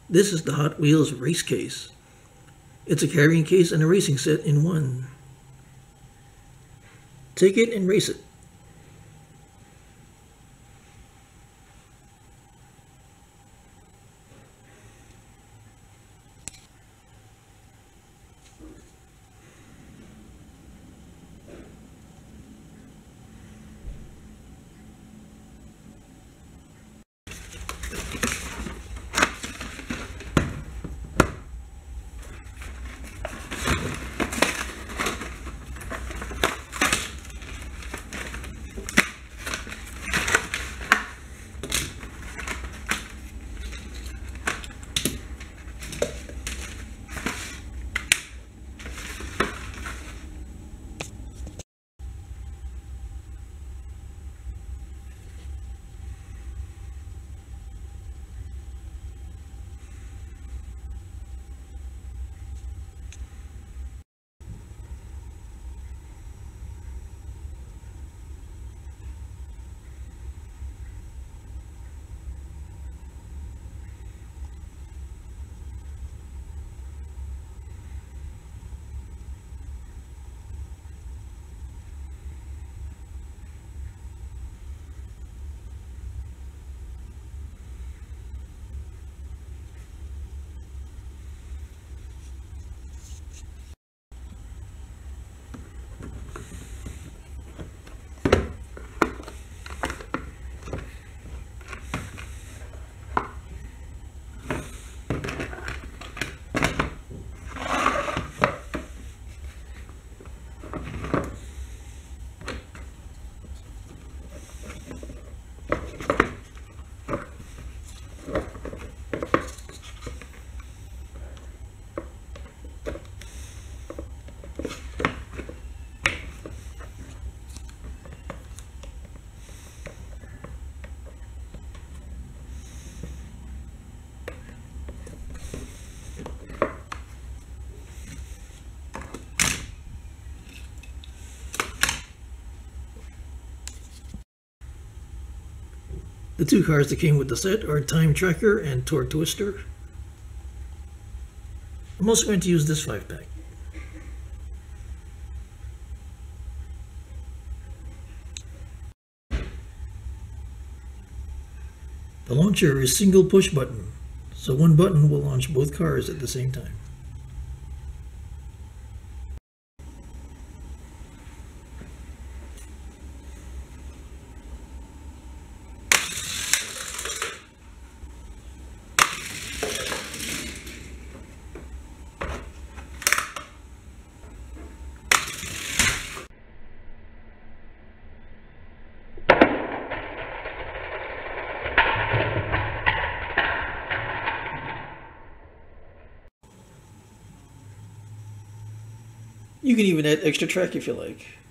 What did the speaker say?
This is the Hot Wheels race case. It's a carrying case and a racing set in one. Take it and race it. The two cars that came with the set are Time Tracker and Torque Twister. I'm also going to use this 5-pack. The launcher is single push button, so one button will launch both cars at the same time. You can even add extra track if you like.